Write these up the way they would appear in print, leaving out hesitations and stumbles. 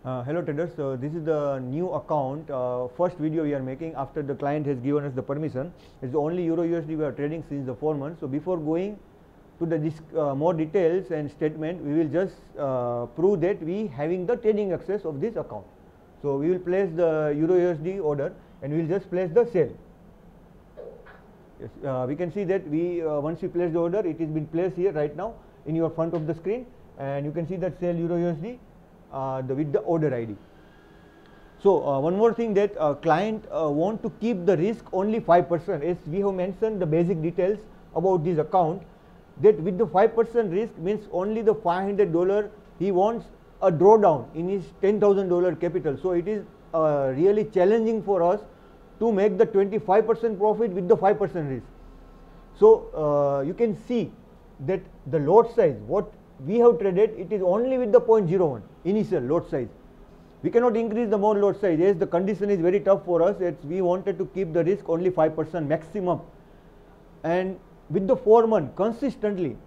Hello traders, so this is the new account, first video we are making after the client has given us the permission. It's the only Euro USD we are trading since the 4 months. So before going to the more details and statement, we will just prove that we having the trading access of this account. So we will place the Euro USD order and we will just place the sell. Yes, we can see that we once we place the order, it is been placed here right now in your front of the screen, and you can see that sell Euro USD with the order ID. So one more thing, that client want to keep the risk only 5%, as we have mentioned the basic details about this account, that with the 5% risk means only the $500 he wants a drawdown in his $10,000 capital. So it is really challenging for us to make the 25% profit with the 5% risk. So you can see that the lot size what we have traded, it is only with the 0.01 initial lot size. We cannot increase the more lot size, as the condition is very tough for us. We wanted to keep the risk only 5% maximum, and with the 4 months consistently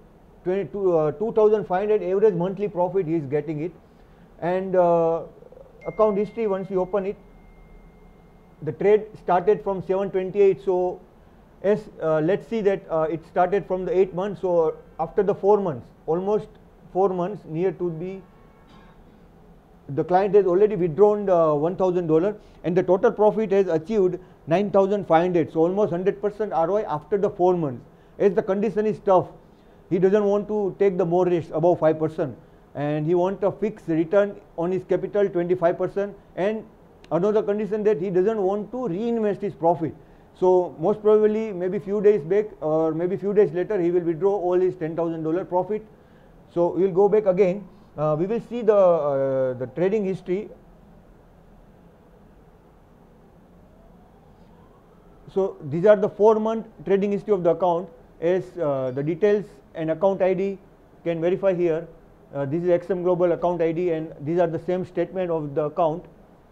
2,500 average monthly profit he is getting it. And account history, once we open it, the trade started from 728. So as let's see that it started from the 8 months. So after the 4 months, almost 4 months, near to be, the client has already withdrawn $1,000 and the total profit has achieved 9,500. So almost 100% ROI after the 4 months. As the condition is tough, he doesn't want to take the more risk above 5%, and he wants a fixed return on his capital 25%, and another condition that he doesn't want to reinvest his profit. So most probably maybe few days back or maybe few days later he will withdraw all his $10,000 profit. So we will go back again. We will see the trading history. So these are the 4-month trading history of the account, as the details and account ID can verify here. This is XM Global account ID, and these are the same statement of the account.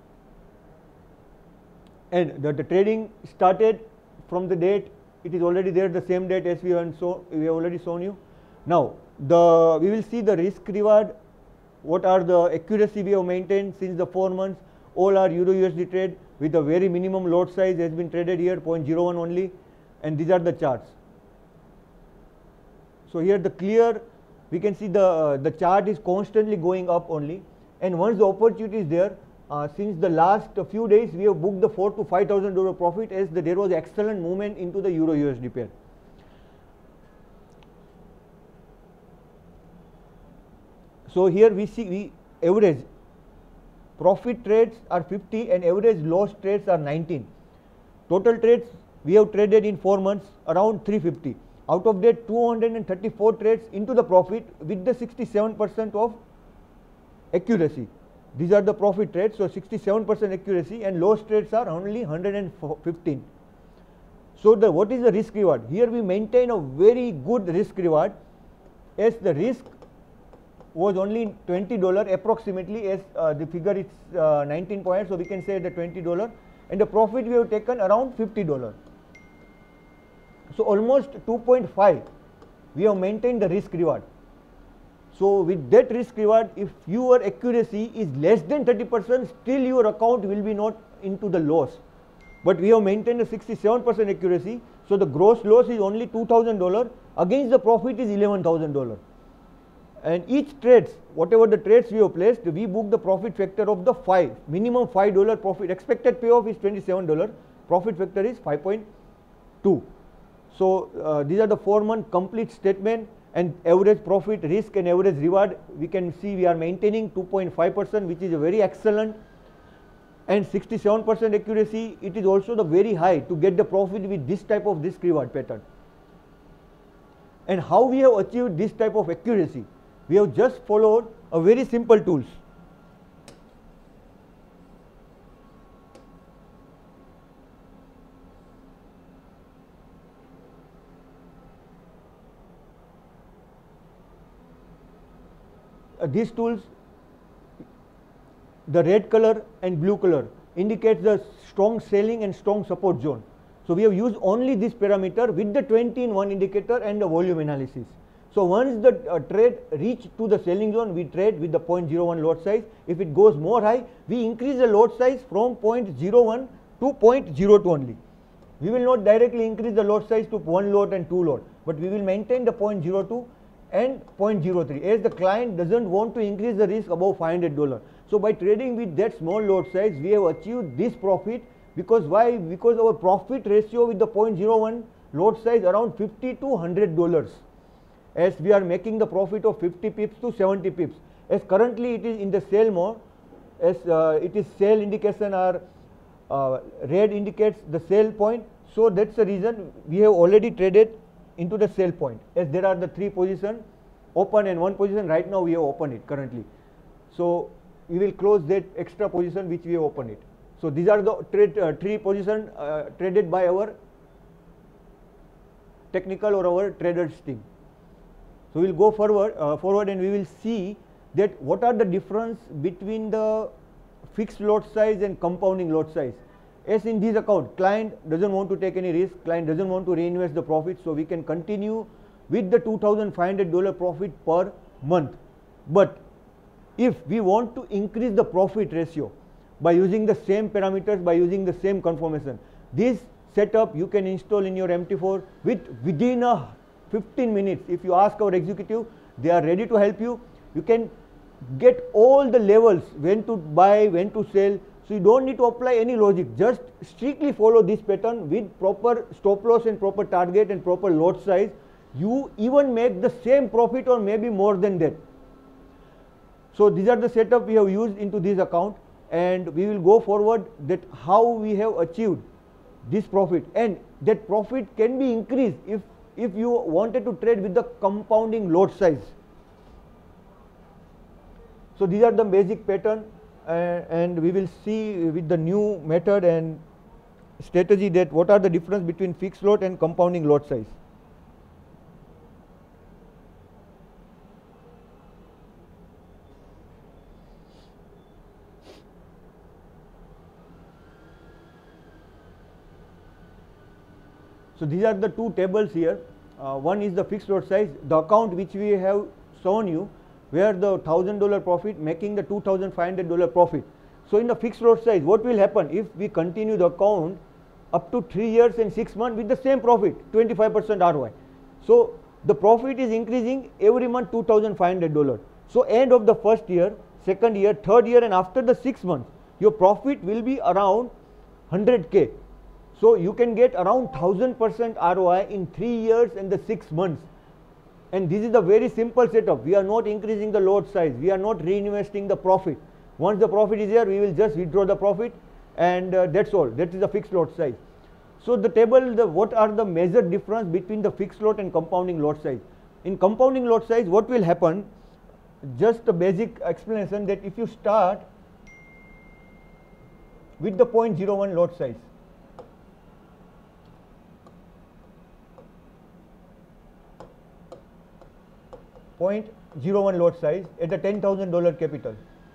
And the trading started from the date, it is already there, the same date as we have already shown you. Now we will see the risk reward, what are the accuracy we have maintained since the 4 months. All are Euro USD trade with a very minimum lot size has been traded here, 0.01 only, and these are the charts. So here the clear, we can see the chart is constantly going up only, and once the opportunity is there, since the last few days we have booked the $4,000 to $5,000 profit, as there was excellent movement into the Euro USD pair. So here we see average profit trades are 50 and average loss trades are 19. Total trades we have traded in 4 months around 350. Out of that, 234 trades into the profit with the 67% of accuracy. These are the profit trades, so 67% accuracy, and loss trades are only 115. So what is the risk reward? Here we maintain a very good risk reward, as the risk was only $20 approximately, as the figure is 19 points, so we can say the $20, and the profit we have taken around $50. So almost 2.5 we have maintained the risk reward. So with that risk reward, if your accuracy is less than 30%, still your account will be not into the loss. But we have maintained a 67% accuracy, so the gross loss is only $2,000 against the profit is $11,000. And each trades, whatever the trades we have placed, we book the profit factor of the 5, minimum $5 profit. Expected payoff is $27, profit factor is 5.2. So these are the 4-month complete statement, and average profit, risk and average reward, we can see we are maintaining 2.5%, which is a very excellent, and 67% accuracy. It is also the very high to get the profit with this type of risk reward pattern. And how we have achieved this type of accuracy? We have just followed a very simple tools. These tools, the red color and blue color indicates the strong selling and strong support zone. So we have used only this parameter with the 20-in-1 indicator and the volume analysis. So once the trade reach to the selling zone, we trade with the 0.01 lot size. If it goes more high, we increase the lot size from 0.01 to 0.02 only. We will not directly increase the lot size to 1 lot and 2 lot, but we will maintain the 0.02 and 0.03 as the client doesn't want to increase the risk above $500. So by trading with that small lot size, we have achieved this profit. Because why? Because our profit ratio with the 0.01 lot size around $50 to $100, as we are making the profit of 50 pips to 70 pips. As currently it is in the sell mode, as it is sell indication or red indicates the sell point. So that's the reason we have already traded into the sell point, as there are the 3 positions open and 1 position. Right now we have opened it currently. So we will close that extra position which we have opened it. So these are the 3 positions traded by our technical or our traders team. So we will go forward and we will see that what are the difference between the fixed lot size and compounding lot size. As in this account, client doesn't want to take any risk, client doesn't want to reinvest the profit, so we can continue with the $2,500 profit per month. But if we want to increase the profit ratio by using the same parameters, by using the same confirmation, this setup you can install in your MT4 within 15 minutes. If you ask our executive, they are ready to help you. You can get all the levels, when to buy, when to sell. So you don't need to apply any logic, just strictly follow this pattern with proper stop loss and proper target and proper lot size. You even make the same profit or maybe more than that. So these are the setup we have used into this account, and we will go forward that how we have achieved this profit, and that profit can be increased if you wanted to trade with the compounding lot size. So these are the basic pattern, and we will see with the new method and strategy that what are the difference between fixed lot and compounding lot size. So these are the 2 tables here. One is the fixed lot size, the account which we have shown you, where the $1,000 profit making the $2,500 profit. So in the fixed lot size, what will happen if we continue the account up to 3 years and 6 months with the same profit, 25% ROI. So the profit is increasing every month $2,500. So end of the first year, second year, third year, and after the 6 months, your profit will be around 100K. So you can get around 1000% ROI in 3 years and the 6 months. And this is a very simple setup. We are not increasing the lot size. We are not reinvesting the profit. Once the profit is here, we will just withdraw the profit, and that's all. That is the fixed lot size. So the table, what are the major difference between the fixed lot and compounding lot size? In compounding lot size, what will happen? Just a basic explanation that if you start with the 0.01 lot size, $0.01 lot size at a $10,000 capital.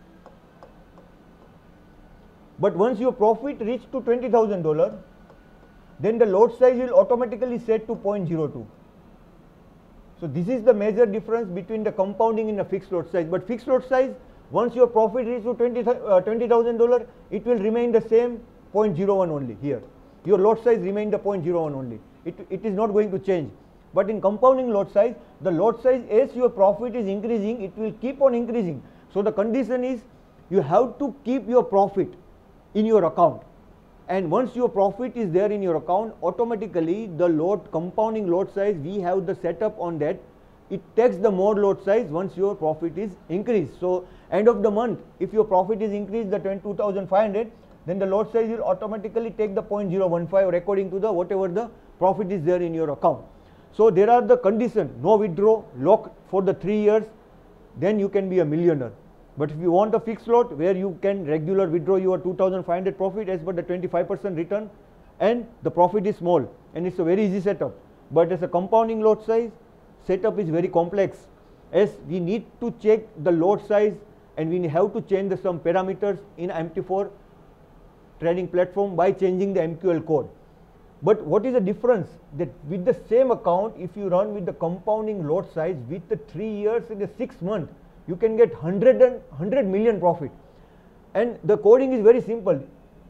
But once your profit reach to $20,000, then the lot size will automatically set to 0.02. So this is the major difference between the compounding and the fixed lot size. But fixed lot size, once your profit reach to $20,000, it will remain the same 0.01 only here. Your lot size remain the 0.01 only. It is not going to change. But in compounding lot size, the lot size as your profit is increasing, it will keep on increasing. So the condition is you have to keep your profit in your account. And once your profit is there in your account, automatically the compounding lot size, we have the setup on that. It takes the more lot size once your profit is increased. So end of the month, if your profit is increased the 22,500, then the lot size will automatically take the 0.015 or according to the whatever the profit is there in your account. So there are the conditions: no withdraw, lock for the 3 years, then you can be a millionaire. But if you want a fixed lot where you can regular withdraw your 2,500 profit as per the 25% return, and the profit is small, and it's a very easy setup. But as a compounding lot size, setup is very complex, as we need to check the lot size and we have to change some parameters in MT4 trading platform by changing the MQL code. But what is the difference? That with the same account, if you run with the compounding lot size with the 3 years and the 6 months, you can get 100 million profit. And the coding is very simple.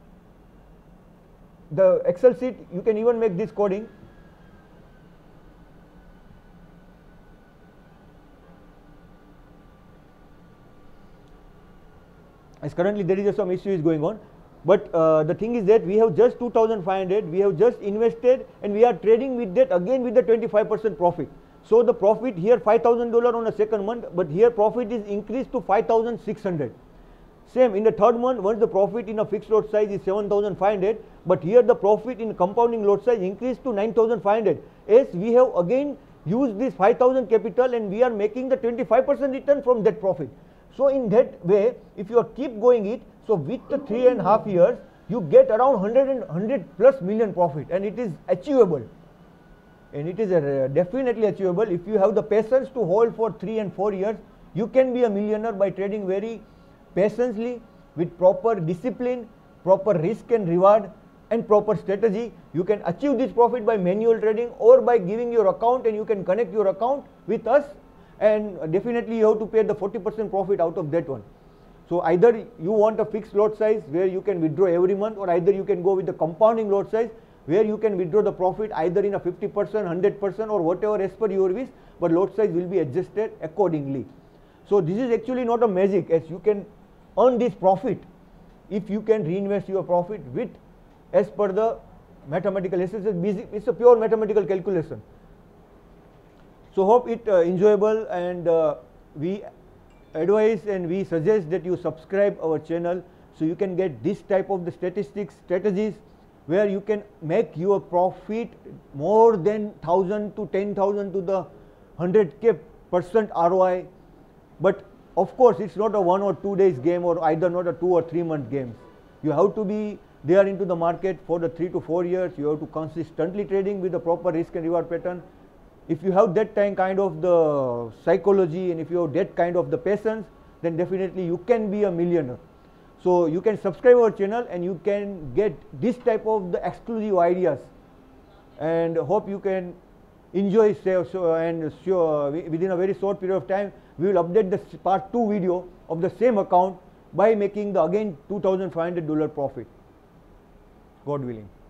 The Excel sheet, you can even make this coding. As currently there is some issues going on, but the thing is that we have just 2,500, we have just invested, and we are trading with that again with the 25% profit. So the profit here $5,000 on the second month, but here profit is increased to 5,600. Same in the third month, once the profit in a fixed lot size is 7,500, but here the profit in compounding lot size increased to 9,500. As we have again used this 5,000 capital and we are making the 25% return from that profit. So in that way, if you keep going it, so with the 3.5 years, you get around 100 plus million profit, and it is achievable. And it is definitely achievable. If you have the patience to hold for 3 and 4 years, you can be a millionaire by trading very patiently with proper discipline, proper risk and reward, and proper strategy. You can achieve this profit by manual trading or by giving your account, and you can connect your account with us, and definitely you have to pay the 40% profit out of that one. So either you want a fixed lot size where you can withdraw every month, or either you can go with the compounding lot size where you can withdraw the profit either in a 50%, 100% or whatever as per your wish, but lot size will be adjusted accordingly. So this is actually not a magic, as you can earn this profit if you can reinvest your profit with as per the mathematical assessment. It's a pure mathematical calculation. So hope it enjoyable, and we advise and we suggest that you subscribe our channel so you can get this type of the strategies where you can make your profit more than 1,000 to 10,000 to the 100% ROI. But of course, it's not a 1 or 2 days game, or either not a 2 or 3 month games. You have to be there into the market for the 3 to 4 years. You have to consistently trading with the proper risk and reward pattern. If you have that kind of the psychology, and if you have that kind of the patience, then definitely you can be a millionaire. So you can subscribe our channel and you can get this type of the exclusive ideas, and hope you can enjoy. And within a very short period of time, we will update the part 2 video of the same account by making the again $2,500 profit, God willing.